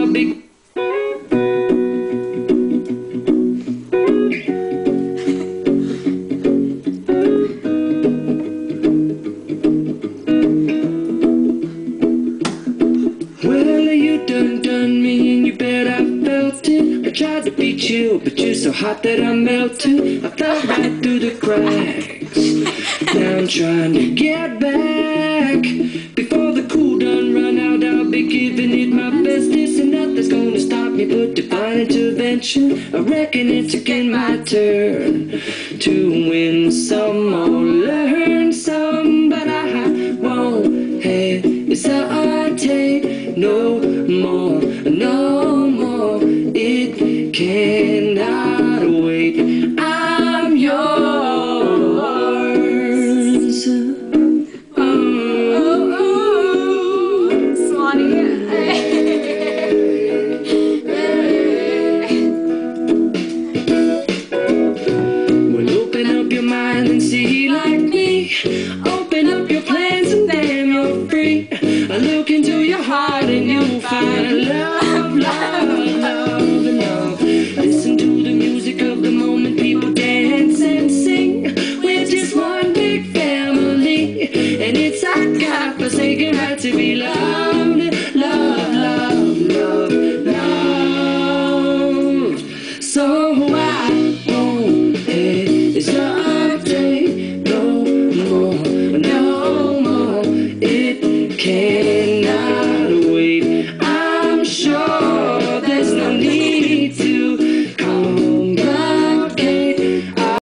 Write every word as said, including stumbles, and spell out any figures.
I'll be. Well, you done done me and you bet I felt it. I tried to beat you, but you're so hot that I melted. I fell right through the cracks. Now I'm trying to get back. Before the cool done run out, I'll be giving it my bestest, and nothing's gonna stop me but divine intervention. I reckon it's again my turn to win some or learn some, but I won't hesitate no more, no more. It cannot wait. I'm yours. Oh, oh, oh. Swanee. Well, open up your mind and see like me. Open up your plans and then you're free. I look into your heart and you'll find love, love, love.